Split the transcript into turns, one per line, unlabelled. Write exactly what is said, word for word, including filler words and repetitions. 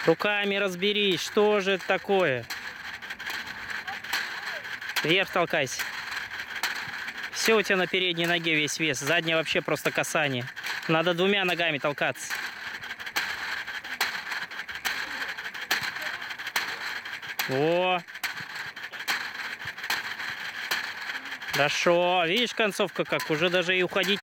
Руками разберись, что же это такое? Вверх толкайся. Все у тебя на передней ноге весь вес. Задняя вообще просто касание. Надо двумя ногами толкаться. О! Хорошо. Видишь, концовка как? Уже даже и уходить